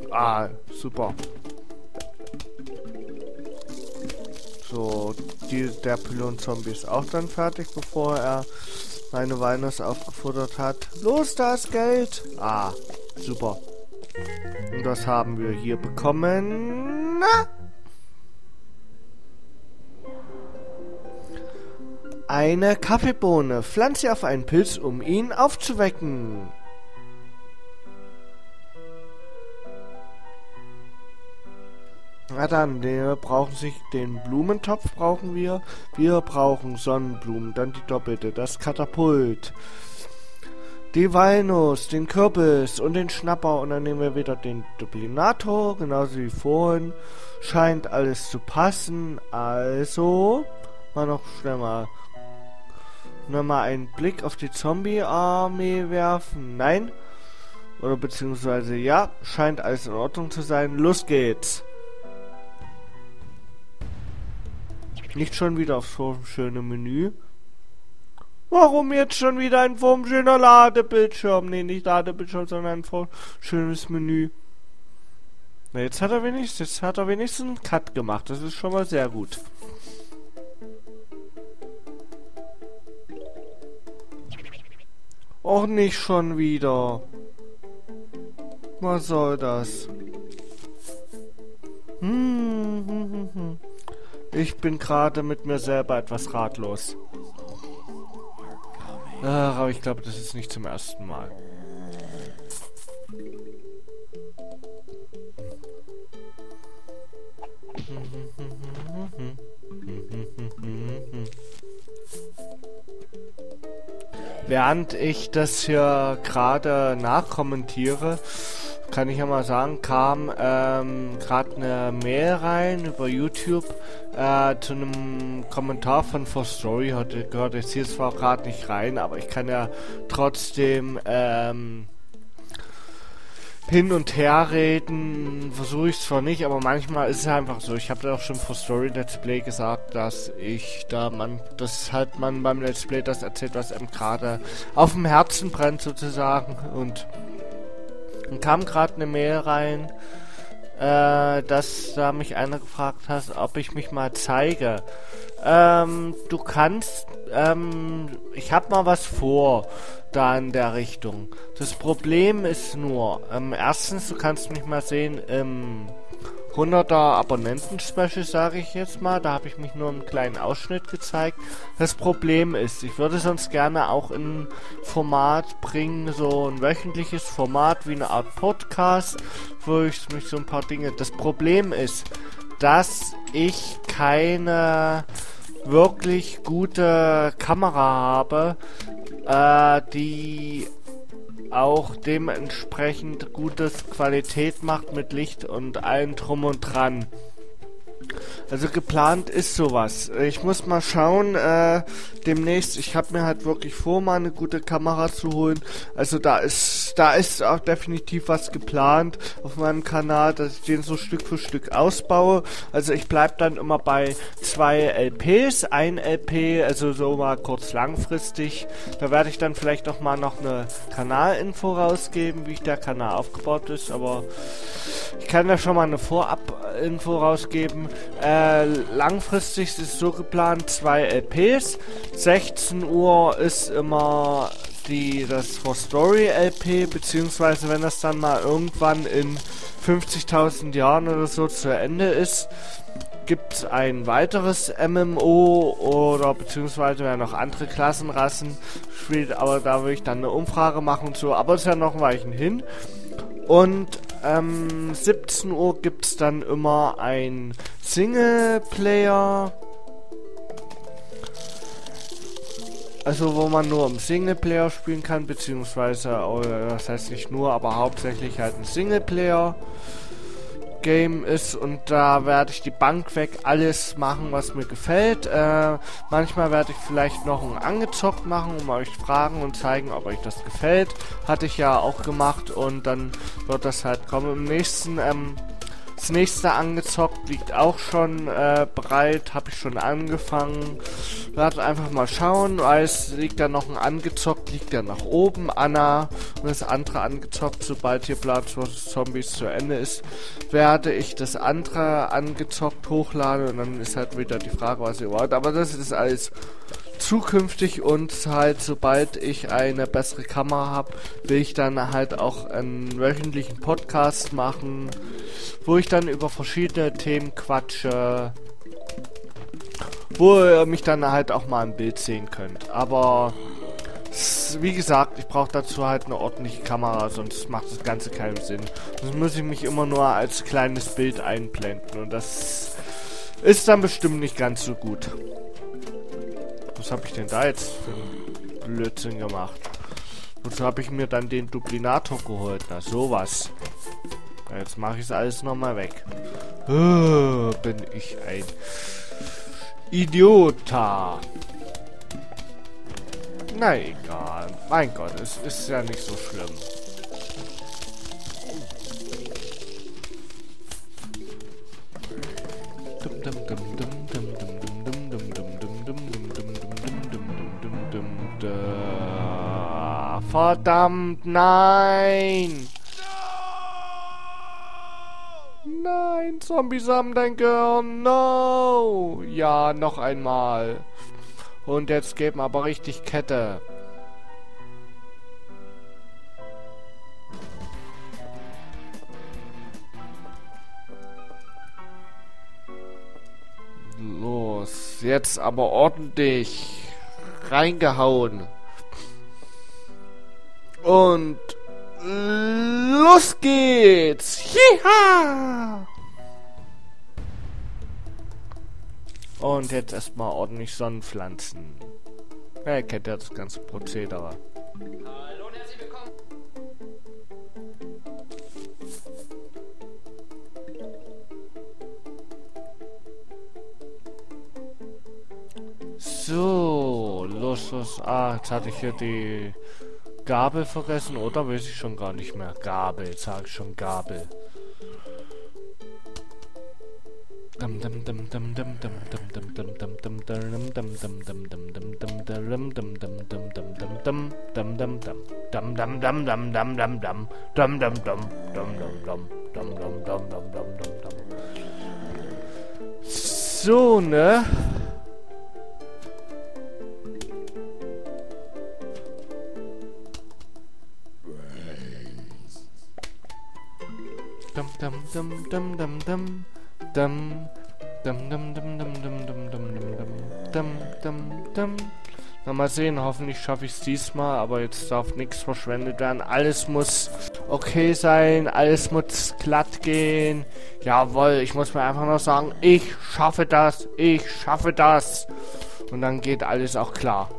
Ah, super. So, der Pylon-Zombie ist auch dann fertig, bevor er meine Walnuss aufgefuttert hat. Los, da ist Geld! Ah, super. Und das haben wir hier bekommen. Eine Kaffeebohne. Pflanze sie auf einen Pilz, um ihn aufzuwecken. Na dann, den Blumentopf brauchen wir. Wir brauchen Sonnenblumen, dann die doppelte, das Katapult, die Walnuss, den Kürbis und den Schnapper. Und dann nehmen wir wieder den Duplinator, genauso wie vorhin. Scheint alles zu passen. Also, noch mal einen Blick auf die Zombie-Armee werfen. Nein. Oder beziehungsweise ja, scheint alles in Ordnung zu sein. Los geht's. Nicht schon wieder aufs formschöne Menü. Warum jetzt schon wieder ein formschöner Ladebildschirm? Nee, nicht Ladebildschirm, sondern ein schönes Menü. Na, jetzt hat er wenigstens einen Cut gemacht. Das ist schon mal sehr gut. Och, nicht schon wieder. Was soll das? Ich bin gerade mit mir selber etwas ratlos. Aber ich glaube, das ist nicht zum ersten Mal. Während ich das hier gerade nachkommentiere, kann ich ja mal sagen, kam gerade eine Mail rein über YouTube zu einem Kommentar von For Story. Heute gehört jetzt hier zwar gerade nicht rein, aber ich kann ja trotzdem hin und her reden, versuche ich zwar nicht, aber manchmal ist es einfach so. Ich habe da auch schon For Story Let's Play gesagt, dass man beim Let's Play das erzählt, was einem gerade auf dem Herzen brennt sozusagen. Und dann kam gerade eine Mail rein, dass da mich einer gefragt hat, ob ich mich mal zeige. Du kannst, ich habe mal was vor, da in der Richtung. Das Problem ist nur, erstens, du kannst mich mal sehen im 100er Abonnenten-Special, sage ich jetzt mal. Da habe ich mich nur einen kleinen Ausschnitt gezeigt. Das Problem ist, ich würde sonst gerne auch in ein Format bringen, so ein wöchentliches Format wie eine Art Podcast, wo ich mich so ein paar Dinge... Das Problem ist, dass ich keine wirklich gute Kamera habe, die auch dementsprechend gutes Qualität macht mit Licht und allem drum und dran. Also geplant ist sowas. Ich muss mal schauen, demnächst, ich habe mir halt wirklich vor, mal eine gute Kamera zu holen. Also da ist auch definitiv was geplant auf meinem Kanal, dass ich den so Stück für Stück ausbaue. Also ich bleib dann immer bei 2 LPs, ein LP, also so mal kurz langfristig. Da werde ich dann vielleicht noch eine Kanalinfo rausgeben, wie der Kanal aufgebaut ist, aber ich kann da schon mal eine Vorab-Info rausgeben. Langfristig ist es so geplant, 2 LPs. 16 Uhr ist immer das For Story LP, beziehungsweise wenn das dann mal irgendwann in 50.000 Jahren oder so zu Ende ist, gibt es ein weiteres MMO oder beziehungsweise werden noch andere Klassenrassen spielt, aber da will ich dann eine Umfrage machen und so, aber es ist ja noch ein Weilchen hin. Und 17 Uhr gibt es dann immer ein Singleplayer, also wo man nur im Singleplayer spielen kann, beziehungsweise, das heißt nicht nur, aber hauptsächlich halt ein Singleplayer Game ist, und da werde ich die Bank weg alles machen, was mir gefällt. Manchmal werde ich vielleicht noch ein angezockt machen, um euch fragen und zeigen, ob euch das gefällt. Hatte ich ja auch gemacht, und dann wird das halt kommen. Im nächsten Das nächste angezockt liegt auch schon bereit, habe ich schon angefangen. Warte einfach mal schauen, weil es liegt da noch ein angezockt, liegt da nach oben, Anna, und das andere angezockt. Sobald hier Plants vs. Zombies zu Ende ist, werde ich das andere angezockt hochladen und dann ist halt wieder die Frage, was ihr wollt. Aber das ist alles zukünftig und halt sobald ich eine bessere Kamera habe, will ich dann halt auch einen wöchentlichen Podcast machen, wo ich dann über verschiedene Themen quatsche, wo ihr mich dann halt auch mal ein Bild sehen könnt. Aber wie gesagt, ich brauche dazu halt eine ordentliche Kamera, sonst macht das Ganze keinen Sinn. Sonst muss ich mich immer nur als kleines Bild einblenden und das ist dann bestimmt nicht ganz so gut. Was habe ich denn da jetzt für einen Blödsinn gemacht? Wozu habe ich mir dann den Duplinator geholt? Na, sowas. Ja, jetzt mache ich es alles nochmal weg. Bin ich ein Idiota. Na egal. Mein Gott, es ist ja nicht so schlimm. Verdammt, nein! Nein, Zombies haben dein Gehirn, no! Ja, noch einmal. Und jetzt geben aber richtig Kette. Los, jetzt aber ordentlich reingehauen. Und los geht's! Jiha! Und jetzt erstmal ordentlich Sonnenpflanzen. Ja, ihr kennt ja das ganze Prozedere. Hallo und herzlich willkommen. So, los. Ah, jetzt hatte ich hier die Gabel vergessen, oder? Weiß ich schon gar nicht mehr. Gabel, jetzt sag ich schon Gabel. So, ne? Na, mal sehen, hoffentlich schaffe ich es diesmal, aber jetzt darf nichts verschwendet werden. Alles muss okay sein, alles muss glatt gehen. Jawohl, ich muss mir einfach noch sagen, ich schaffe das. Und dann geht alles auch klar.